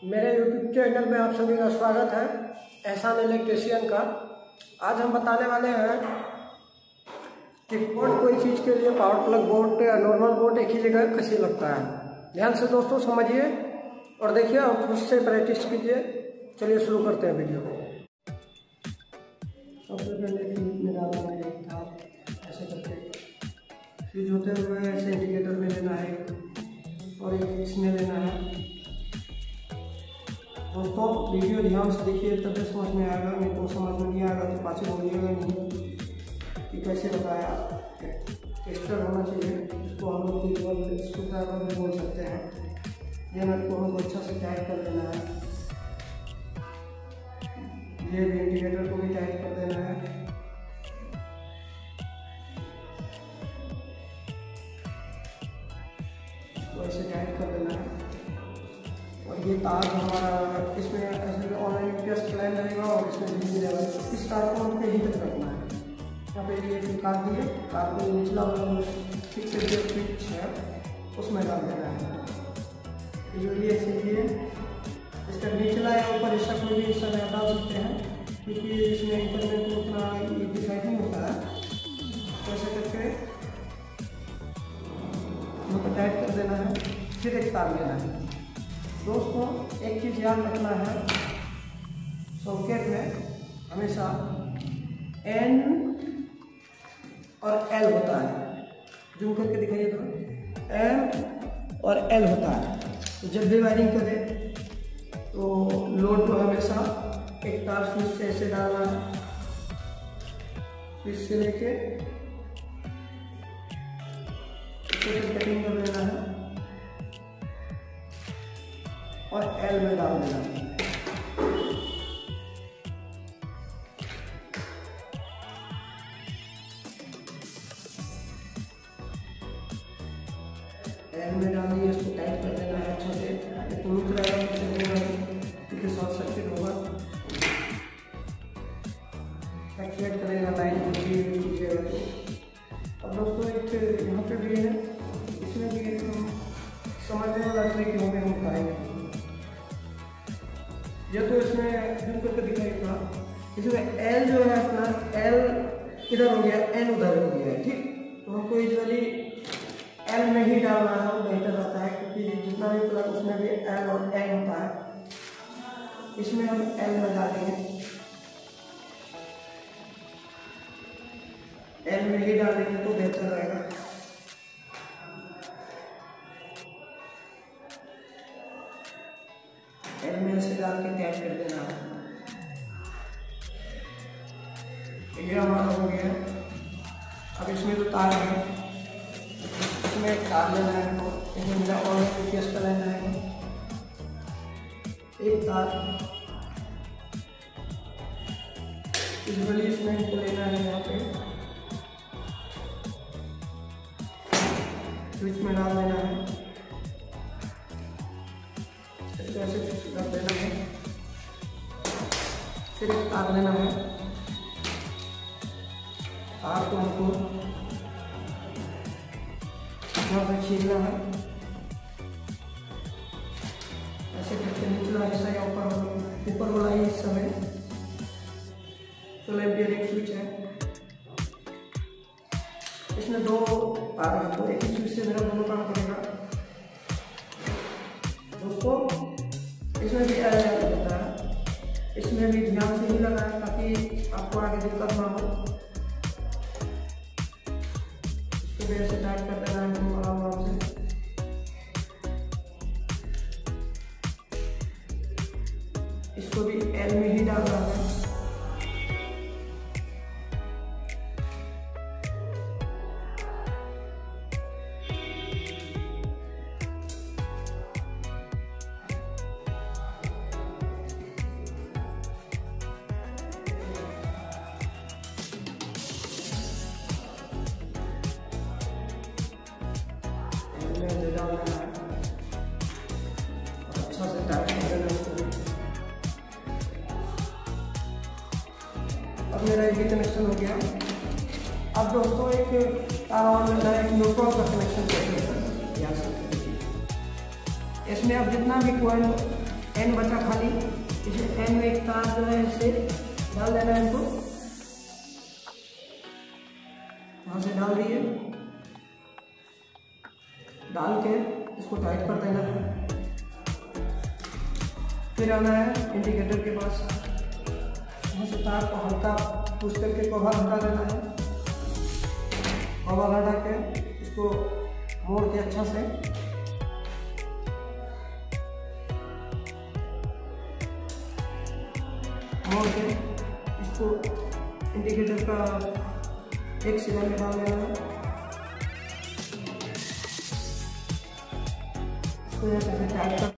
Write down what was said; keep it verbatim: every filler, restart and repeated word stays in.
मेरे YouTube channel में आप सभी का स्वागत है, एहसान इलेक्ट्रीशियन का। आज हम बताने वाले हैं कि बोर्ड कोई चीज़ के लिए पावर प्लग बोर्ड या नॉर्मल बोर्ड एक ही जगह कैसे लगता है। ध्यान से दोस्तों समझिए और देखिए और खुद से प्रैक्टिस कीजिए। चलिए शुरू करते हैं वीडियो को। सबसे पहले फ्यूज में डालना है एक था, ऐसे करके फ्यूज होते हुए ऐसे इंडिकेटर में लेना है और एक इसमें लेना है। दोस्तों वीडियो ध्यान से देखिए तब समझ में आएगा, नहीं तो समझ में नहीं आएगा तो पाछे बोलिएगा नहीं कि कैसे बताया। टेस्टर होना चाहिए, इसको हम लोग स्क्रू ड्राइवर भी बोल सकते हैं। ये नट को हमको अच्छा से टाइट कर देना है, ये भी इंडिकेटर को भी टाइट कर देना है। इसको ऐसे टाइट कर देना है और ये तार हमारा इसमें ऐसे ऑनलाइन यूपीएस प्लान रहेगा और इसमें बिजली रहेगा। इस तार को हमको यहीं तक रखना है। यहाँ पे ये कार दिए, कार को निचला वाला फिक्स जो स्विच है उसमें डाल देना है। जो ये सीखिए इसका निचला या ऊपर हिस्सा कोई भी हिस्सा में डाल सकते हैं, क्योंकि इसमें इंटरनेट में उतना डिसाइड नहीं होता है। तो ऐसे करके हमको टाइट कर देना है, फिर एक तार लेना है। दोस्तों एक चीज़ याद रखना है, सॉकेट में हमेशा एन और एल होता है। जूम करके दिखाइए तो एन और एल होता है। तो जब भी वायरिंग करें तो लोड को हमेशा एक तार स्विच से ऐसे डालना है, स्विच से लेके कटिंग कर लेना है और एल में डाल देना है। एल में डालिए, इसको टाइट कर देना है अच्छे से, तो रुक रहेगा क्योंकि शॉर्ट सर्किट होगा, एक्टिवेट करेगा लाइन कीजिएगा। तो अब दोस्तों एक यहाँ पे भी है, इसमें भी एक समझने वाला ट्रिक होंगे हम पाएंगे। ये तो इसमें जूम करके दिखाई था, इसमें एल जो है अपना एल इधर हो गया, एन उधर हो गया है, ठीक। तो हमको यूजुअली एल में ही डालना है, बेहतर रहता है, क्योंकि जितना भी प्लग उसमें भी एल और एन होता है। इसमें हम एल में डालेंगे, एल में ही डालेंगे तो बेहतर रहेगा। एल में से डाल के टाइट कर देना है। ये हमारा हो गया। अब इसमें तो तार है, इसमें एक तार लेना है, तो इसमें मेरा ऑनलाइन यूपीएस का लेना है एक तार। यूजुअली इसमें हमको लेना है, यहाँ पे स्विच में डाल देना है, ऐसे कर देना है, फिर एक तार लेना है। तार को हमको यहाँ से छीलना है, ऐसे करके निचला हिस्सा या ऊपर ऊपर वाला ही हिस्सा में सोलह एम्पीयर एक स्विच है। इसमें दो तार है, तो एक ही स्विच से मेरा दोनों काम करेगा। दोस्तों इसमें भी एल होता है, इसमें भी ध्यान से ही लगाएं ताकि आपको आगे दिक्कत ना हो। इसको भी ऐसे टाइट कर देना है आराम आराम से। इसको भी एल में ही डालना है। अच्छा से टाइट कर देना इसको। अब मेरा ये कनेक्शन हो गया। अब दोस्तों एक तार और लेना है, एक न्यूट्रल का कनेक्शन कैसे करना है। इसमें आप जितना भी कोयल एन बचा खाली, इसे एन में एक तार जो है इसे डाल देना है, इनको यहाँ से डाल दिए, डाल के इसको टाइट कर देना है। फिर आना है इंडिकेटर के पास, यहाँ से तार को हल्का पुश करके कवर हटा देना है। कवर हटा के इसको मोड़ के अच्छा से मोड़ के इसको इंडिकेटर का एक सिरा में डाल देना है। इसको यहाँ से टाइट कर